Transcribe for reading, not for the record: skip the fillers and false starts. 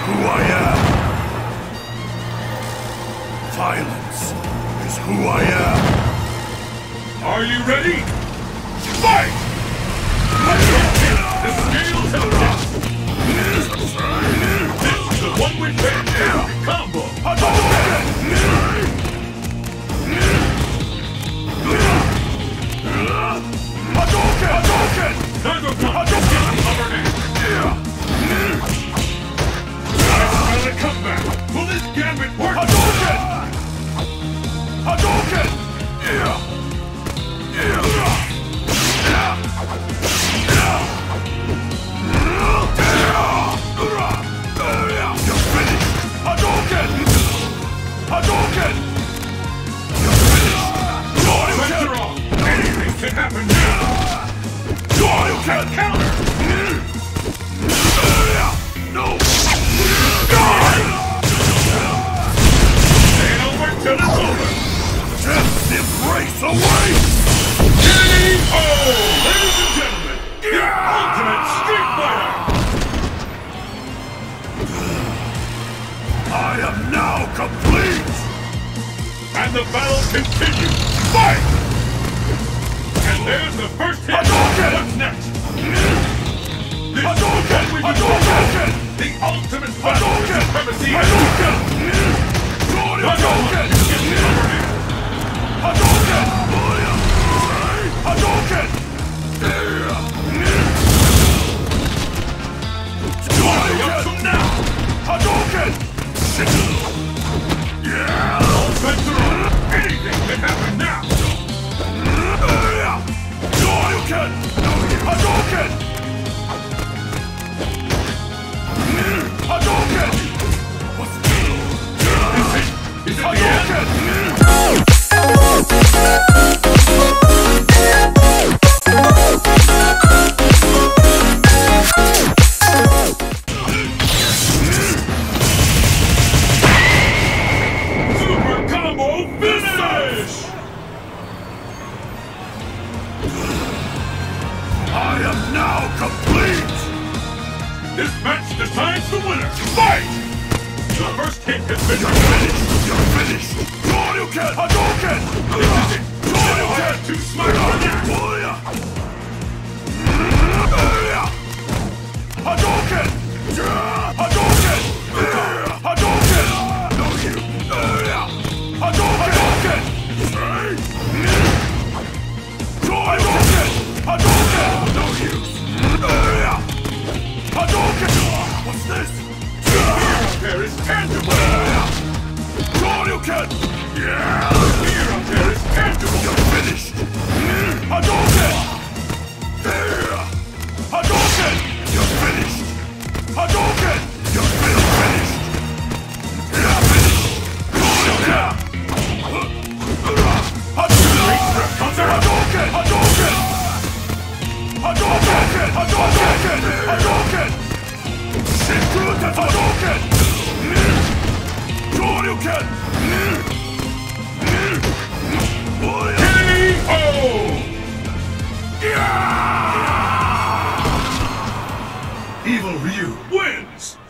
who I am. Violence is who I am. Are you ready? Fight! The scales have tipped. This is the one with every combo. Hadouken! Time to come. Upper hand. I smell a comeback. Will this gambit work? Hadouken! You're finished! Hadouken! You're finished! Pressure on. Anything can happen now. Hadouken! Counter. No! Ain't over till it's over. Death's embrace awaits! K.O. Ladies and gentlemen, the ultimate street fighter. I am now complete! And the battle continues. Fight! And there's the first hit. Hadouken! What's next? This Hadouken! is what we do. Hadouken! The ultimate battle for supremacy. Hadouken! Hadouken! Hadouken! Hadouken! Up to now. Hadouken! All bets are on. Anything can happen now. Hadouken! Hadouken! Hadouken! What's Is it the end? Super combo finish! I am now complete! This match decides the winner. Fight! The first hit has been You're finished! Hadouken! Hadouken! This is it. Hadouken! Too smart for that. Hadouken! Hadouken! Hadouken! No you! Hadouken! Hadouken! Hadouken! No use! Hadouken! What's this? There is tangible. Hadouken! Yeah! Fear up there is tangible. You're finished! Hadouken! Hadouken! You're finished! Hadouken! You're finished! You're finished! Hadouken! Hadouken! Hadouken! Hadouken! Hadouken! Hadouken! Shikuta Hadouken! Hadouken! K.O. Yeah! Evil Ryu wins!